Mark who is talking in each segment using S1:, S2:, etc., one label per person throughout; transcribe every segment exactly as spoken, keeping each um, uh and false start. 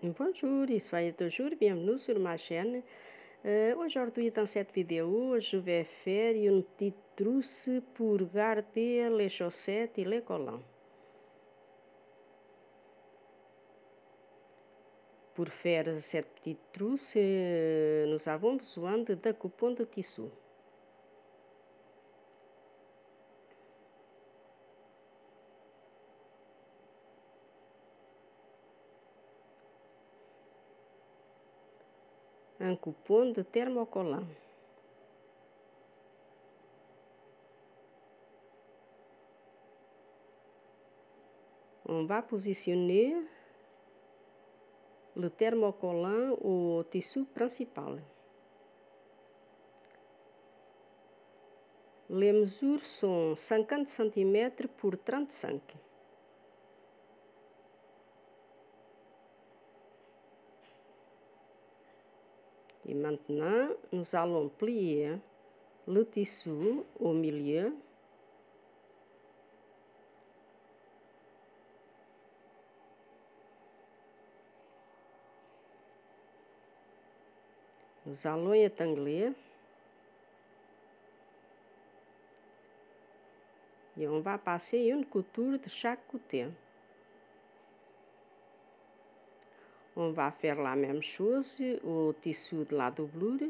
S1: Bonjour et soyez toujours bienvenue sur ma chaîne. Euh, aujourd'hui, dans cette vidéo, je vais faire une petite trousse pour garder les chaussettes et les collants. Pour faire cette petite trousse, euh, nous avons besoin de deux coupons de tissu. Un coupon de thermocollant. On va positionner le thermocollant au tissu principal. Les mesures sont cinquante centimètres pour trente-cinq. Et maintenant, nous allons plier le tissu au milieu. Nous allons étangler. Et on va passer une couture de chaque côté. On va faire la même chose au tissu de la doublure,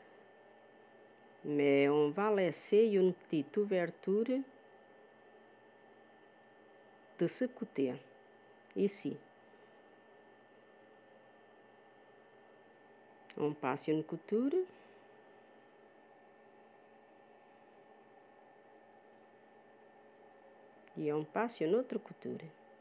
S1: mais on va laisser une petite ouverture de ce côté, ici. On passe une couture. Et on passe une autre couture.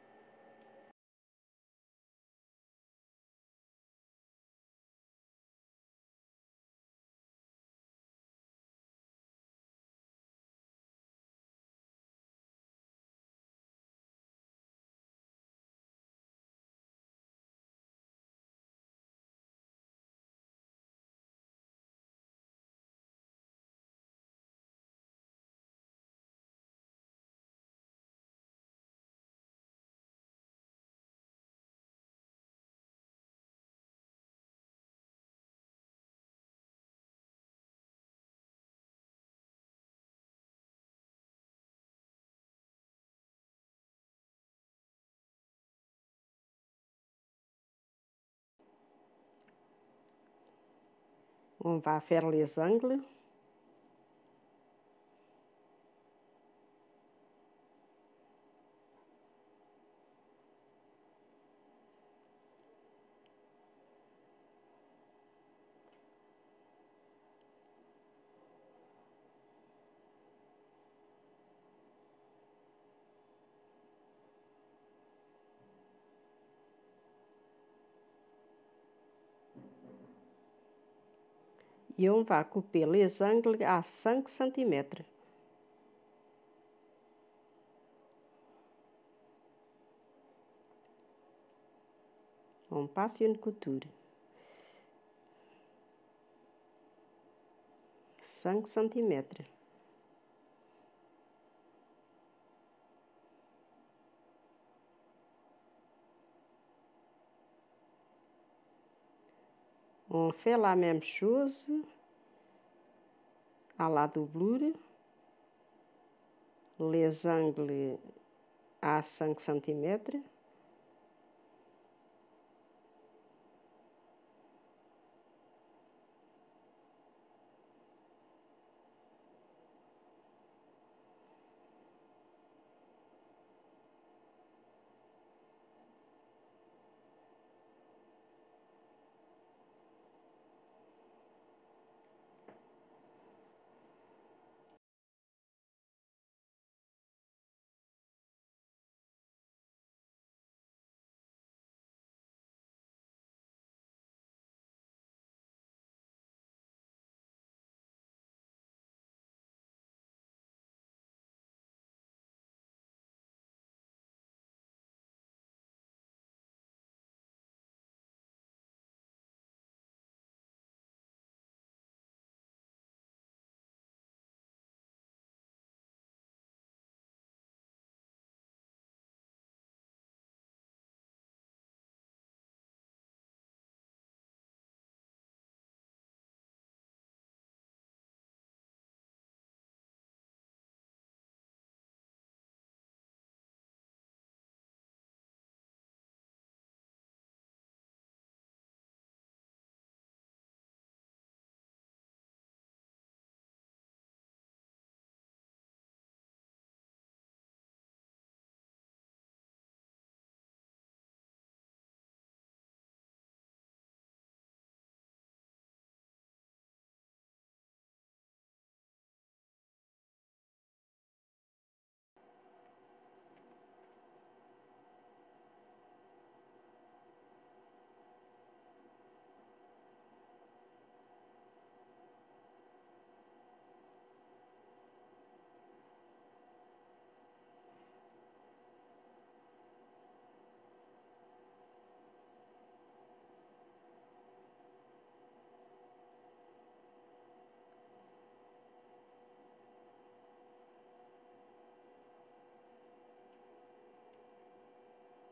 S1: On va faire les angles. Et on va couper les angles à cinq centimètres. On passe une couture. cinq centimètres. On fait la même chose à la doublure. Les angles à cinq centimètres.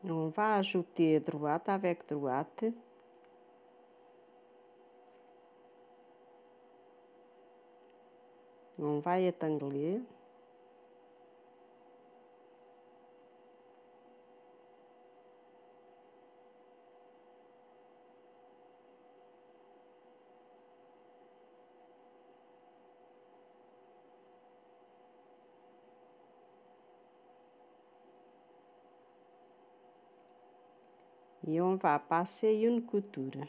S1: On va ajouter droite avec droite. On va étangler. E on va passer une couture.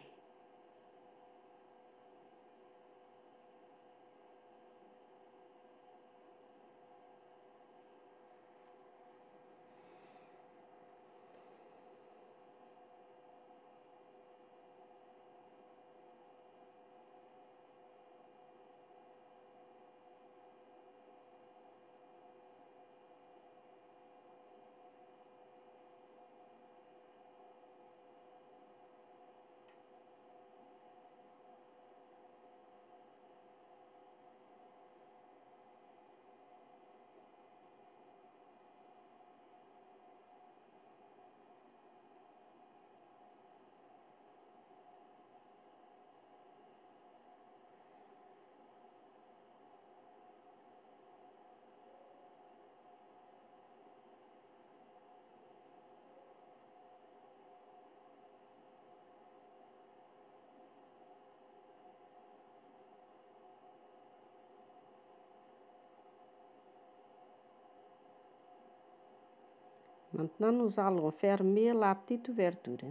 S1: Maintenant, nous allons fermer la petite ouverture.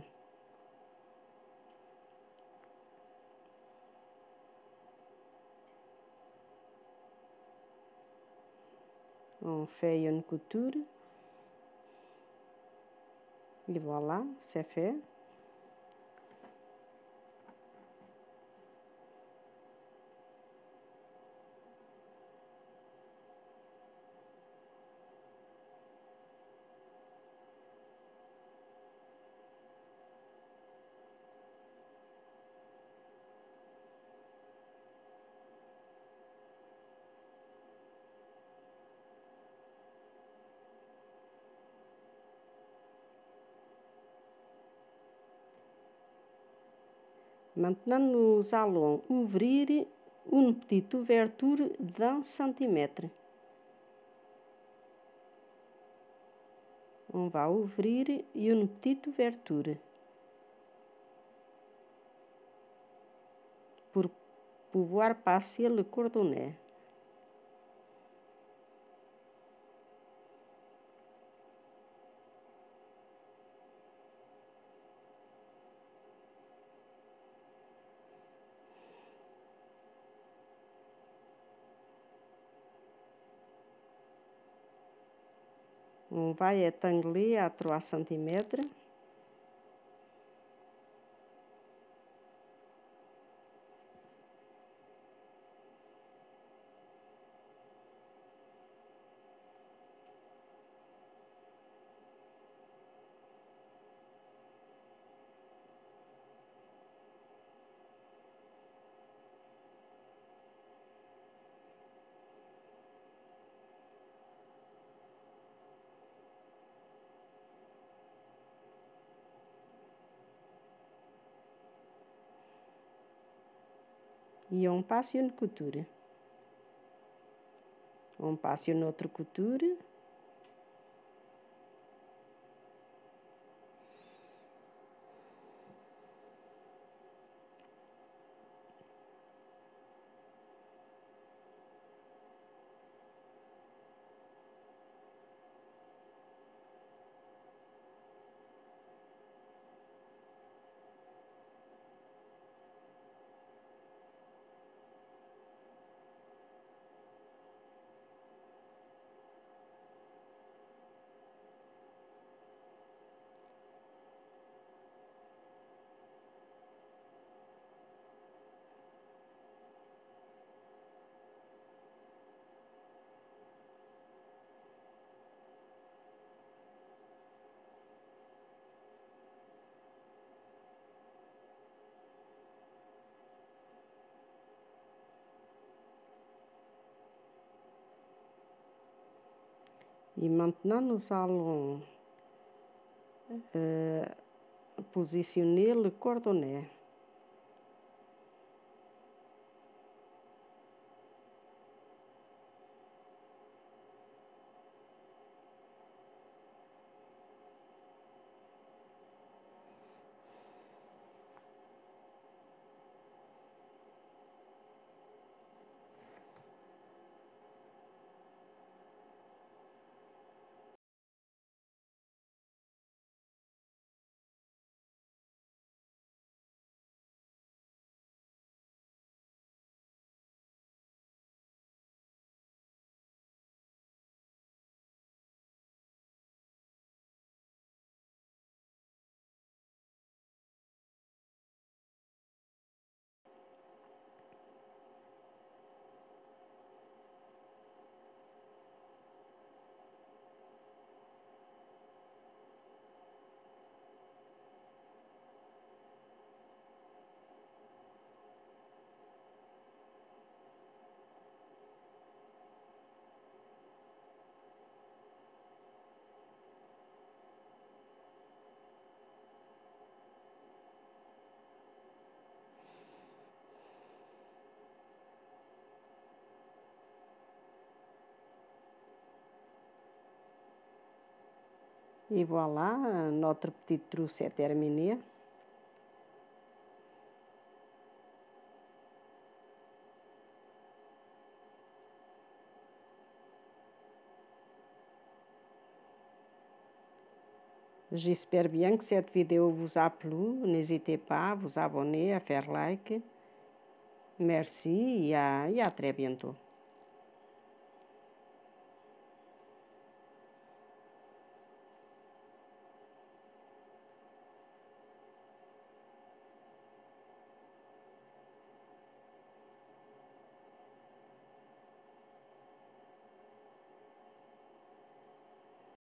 S1: On fait une couture. Et voilà, c'est fait. Maintenant, nous allons ouvrir une petite ouverture d'un centimètre. On va ouvrir une petite ouverture pour pouvoir passer le cordonnet. On va étangler à trois centimètres. Et on passe une couture. On passe une autre couture. Et maintenant, nous allons euh, positionner le cordonnet. Et voilà, notre petite trousse est terminée. J'espère bien que cette vidéo vous a plu. N'hésitez pas à vous abonner, à faire like. Merci et à, et à très bientôt.